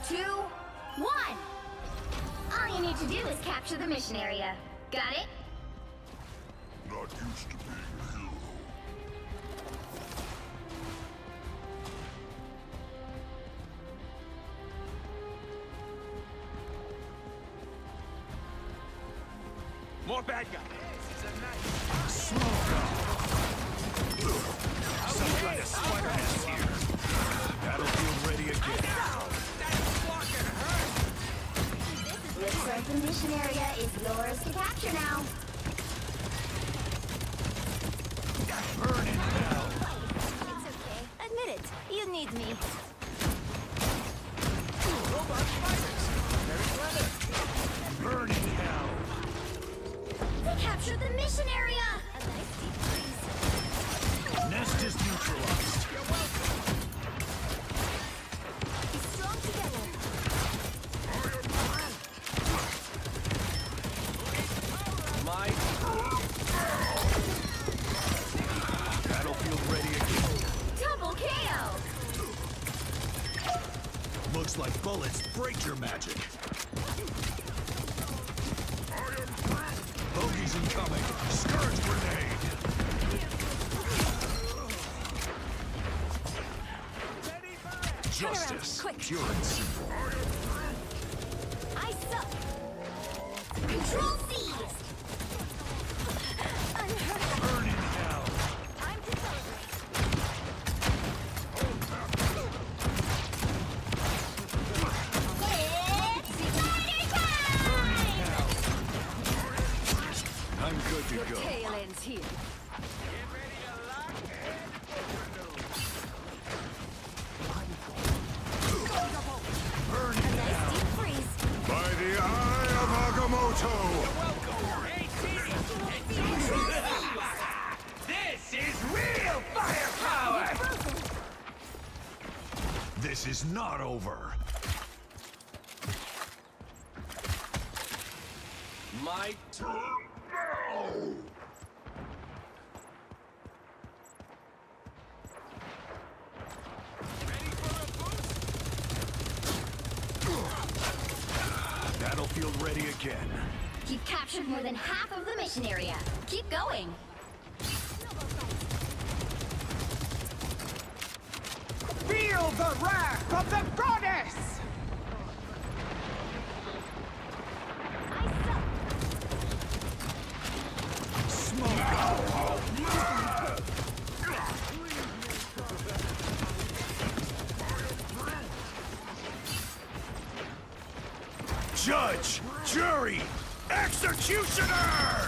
2, 1! All you need to do is capture the mission area. Got it? Not used to being a hero. More bad guys. This is a nice Smoke! Some kind of spider nest here. Battlefield ready again. Looks like the mission area is yours to capture now. Burn in hell! It's okay. Admit it. You need me. robot spiders. Very clever. Burn in hell! We captured the mission area! A nice deep freeze. Nest is neutralized. You're welcome. Be strong together. My Battlefield ready again. Double KO! Looks like bullets break your magic. Bogeys incoming. Scourge grenade. Justice. quick. Pure and simple. I suck! Control seized! Unhurt! Burn in hell. Time to celebrate! It's spider time! I'm good to go. Tail ends here. Burn A in nice hell. deep freeze. By the eye of Agamotto! This is real firepower! Frozen. This is not over. My ready for a boost? Battlefield ready again. You've captured more than half of the mission area. Keep going. Feel the wrath of the goddess! I suck. Judge, jury, executioner!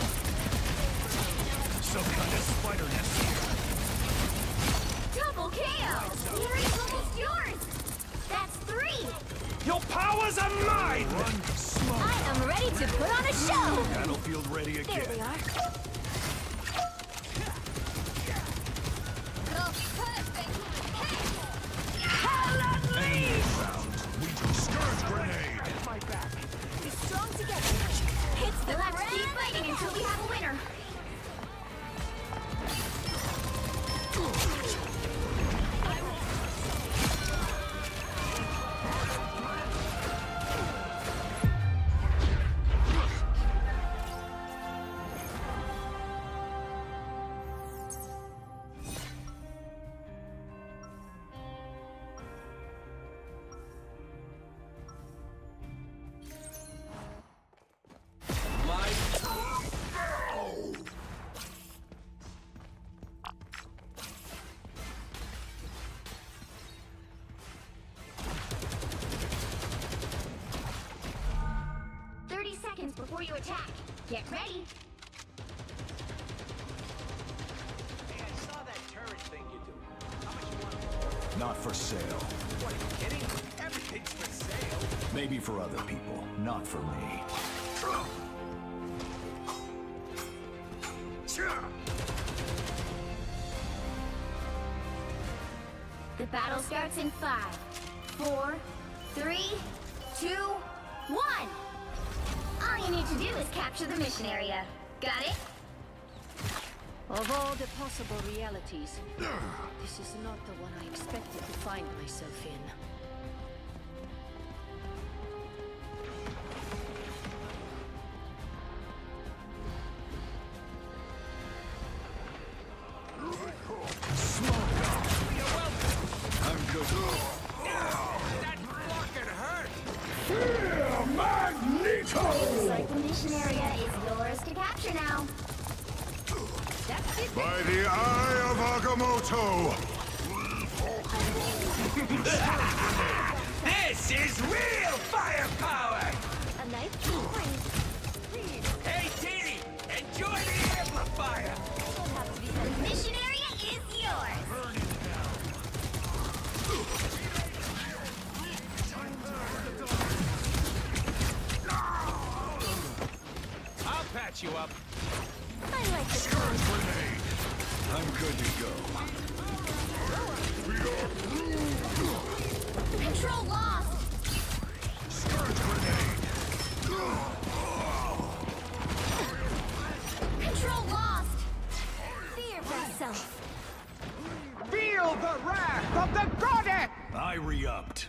Some kind of spider nest here. Double KO! Fury's almost yours! That's 3! Your powers are mine! Run, smoke! I am ready to put on a show! Battlefield ready There again. we are. The perfect Enemy found. We do scourge grenade. Be strong together. We'll have to keep fighting until we have a winner. My 30 seconds before you attack. Get ready. Hey, I saw that turret thing you do. How much you want? Not for sale. What, are you kidding? Everything's for sale. Maybe for other people, not for me. The battle starts in 5, 4, 3, 2, 1! All you need to do is capture the mission area. Got it? Of all the possible realities, this is not the one I expected to find myself in. Magneto! Looks like the mission area is yours to capture now. By the eye of Agamotto! This is real firepower! A nice point. Hey, Diddy! Enjoy the amplifier! The mission area is yours. I'll patch you up. I like the Scourge grenade! I'm good to go. We are through! control lost. Scourge grenade! Control lost. Fear myself. Feel the wrath of the goddess! I re-upped.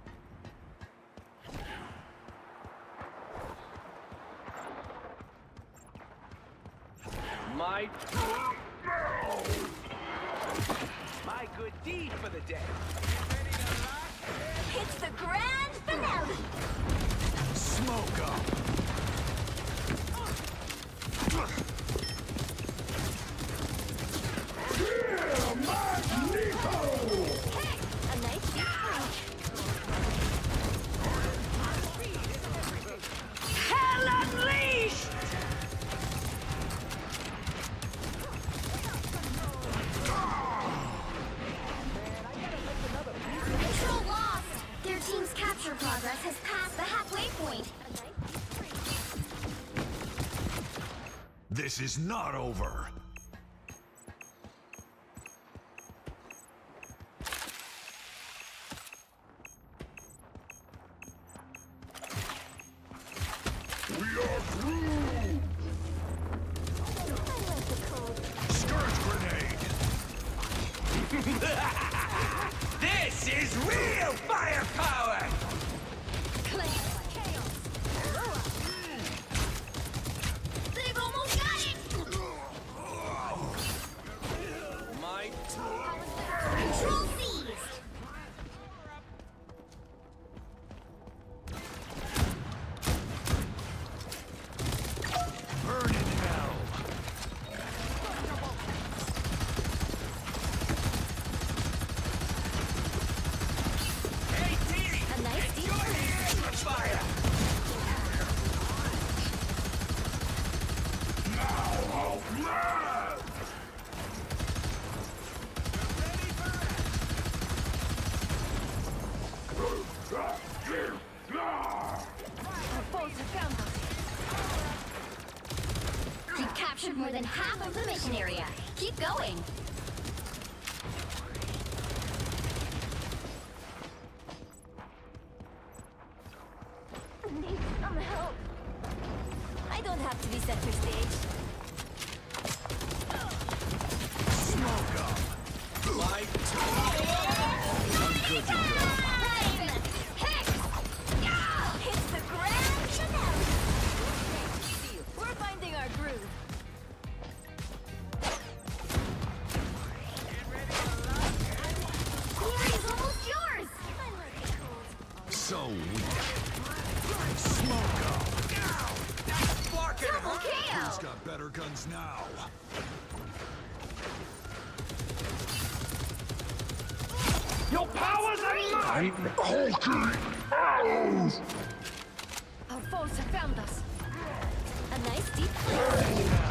My good deed for the day. It's the grand finale. Smoke up. A nice deep breath. Hell unleashed! Control lost. Their team's capture progress has passed the halfway point. This is not over. We are through! Scourge grenade. This is real firepower! They've almost got it. My Control seized. Burn in hell. Hey, Diddy! A nice deep Enjoy the breath. amplifier! You've captured more than half of the mission area. Keep going. I need some help. I don't have to be center stage. Smoke up. My Good to go. It's the grand finale. We're finding our groove. Glory's almost yours. So weak. Smoke up. Double KO. Who's got better guns now? Your powers are mine! Our foes have found us. A nice deep breath.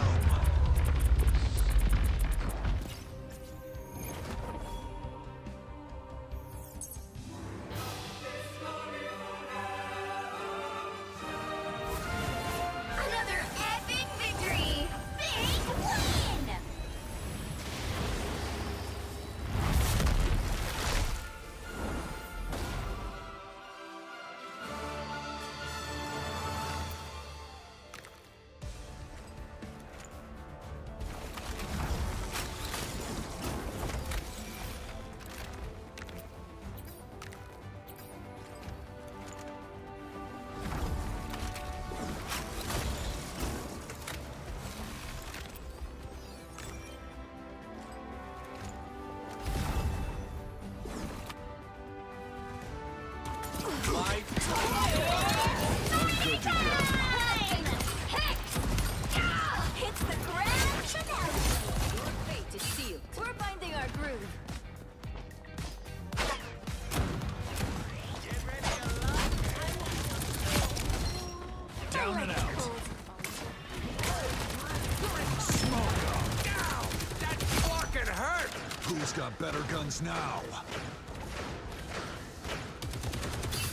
Another epic victory! Big win! My I'm good to go. Hits the grand finale. Your fate is sealed. We're finding our groove. Get ready to lock Down and out. Ow! That fucking hurt! Who's got better guns now?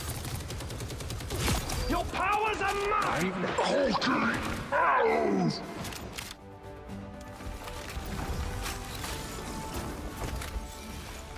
Your powers are mine! Okay! Ow!